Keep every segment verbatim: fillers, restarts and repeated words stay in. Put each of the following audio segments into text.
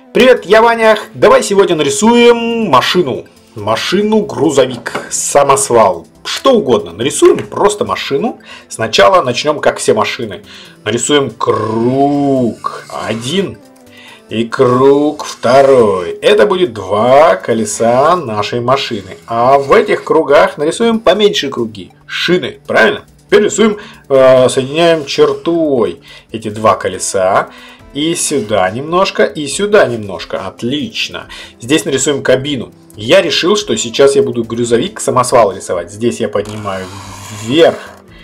Привет, я Ваня. Давай сегодня нарисуем машину. Машину, грузовик, самосвал. Что угодно. Нарисуем просто машину. Сначала начнем как все машины. Нарисуем круг. Один. И круг второй. Это будет два колеса нашей машины. А в этих кругах нарисуем поменьше круги. Шины. Правильно? Теперь рисуем, э, соединяем чертой эти два колеса. И сюда немножко, и сюда немножко. Отлично. Здесь нарисуем кабину. Я решил, что сейчас я буду грузовик самосвал рисовать. Здесь я поднимаю вверх,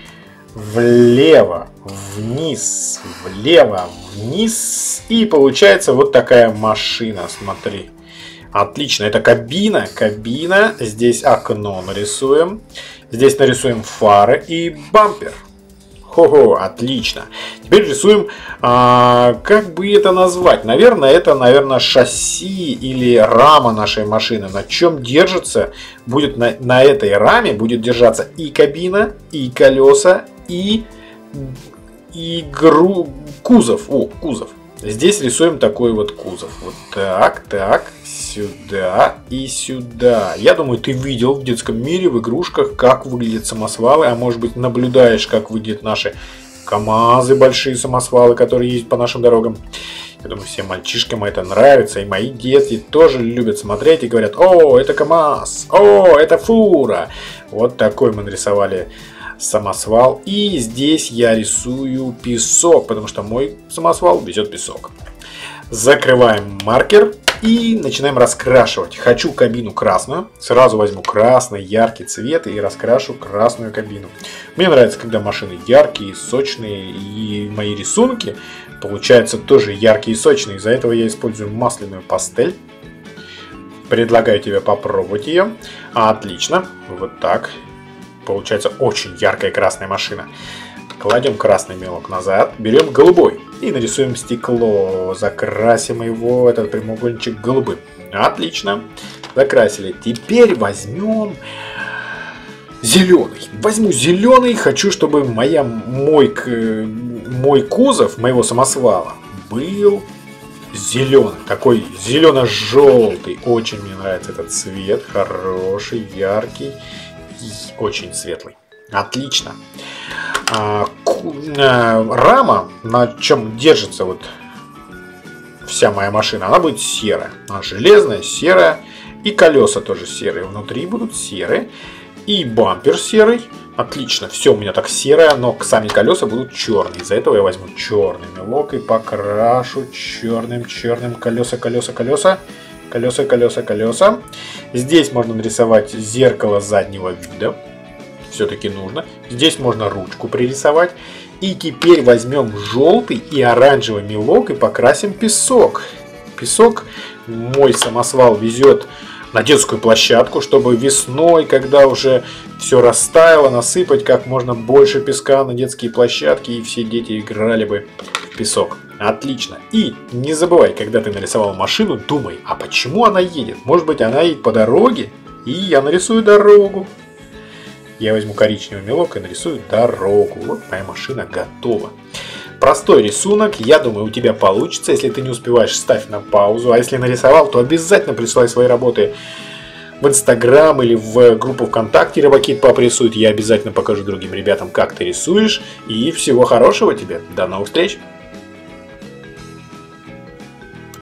влево, вниз, влево, вниз. И получается вот такая машина. Смотри. Отлично. Это кабина. Кабина. Здесь окно нарисуем. Здесь нарисуем фары и бампер. Хо-хо, отлично. Теперь рисуем, а, как бы это назвать? Наверное, это, наверное, шасси или рама нашей машины. На чем держится, будет на, на этой раме будет держаться и кабина, и колеса, и, и гру, кузов. О, кузов. Здесь рисуем такой вот кузов. Вот так, так, сюда и сюда. Я думаю, ты видел в детском мире, в игрушках, как выглядят самосвалы. А может быть, наблюдаешь, как выглядят наши КамАЗы, большие самосвалы, которые ездят по нашим дорогам. Я думаю, всем мальчишкам это нравится. И мои дети тоже любят смотреть и говорят: о, это КамАЗ, о, это фура. Вот такой мы нарисовали самосвал. И здесь я рисую песок, потому что мой самосвал везет песок. Закрываем маркер и начинаем раскрашивать. Хочу кабину красную. Сразу возьму красный яркий цвет и раскрашу красную кабину. Мне нравится, когда машины яркие, сочные, и мои рисунки получаются тоже яркие и сочные. Из-за этого я использую масляную пастель. Предлагаю тебе попробовать ее. Отлично. Вот так. Получается очень яркая красная машина. Кладем красный мелок назад. Берем голубой. И нарисуем стекло. Закрасим его, этот прямоугольничек, голубым. Отлично. Закрасили. Теперь возьмем зеленый. Возьму зеленый. Хочу, чтобы моя, мой, мой кузов моего самосвала был зеленый. Такой зелено-желтый. Очень мне нравится этот цвет. Хороший, яркий. Очень светлый. Отлично. А, а, рама, на чем держится вот вся моя машина, она будет серая. Она железная, серая. И колеса тоже серые. Внутри будут серые. И бампер серый. Отлично. Все у меня так серое, но сами колеса будут черные. Из-за этого я возьму черный мелок и покрашу черным, черным колеса, колеса, колеса. Колеса, колеса, колеса. Здесь можно нарисовать зеркало заднего вида. Все-таки нужно. Здесь можно ручку пририсовать. И теперь возьмем желтый и оранжевый мелок и покрасим песок. Песок мой самосвал везет на детскую площадку, чтобы весной, когда уже все растаяло, насыпать как можно больше песка на детские площадки, и все дети играли бы в песок. Отлично. И не забывай, когда ты нарисовал машину, думай, а почему она едет? Может быть, она едет по дороге, и я нарисую дорогу. Я возьму коричневый мелок и нарисую дорогу. Вот моя машина готова. Простой рисунок, я думаю, у тебя получится. Если ты не успеваешь, ставь на паузу. А если нарисовал, то обязательно присылай свои работы в Инстаграм или в группу ВКонтакте «Рыбакит Папа рисует». Я обязательно покажу другим ребятам, как ты рисуешь. И всего хорошего тебе. До новых встреч!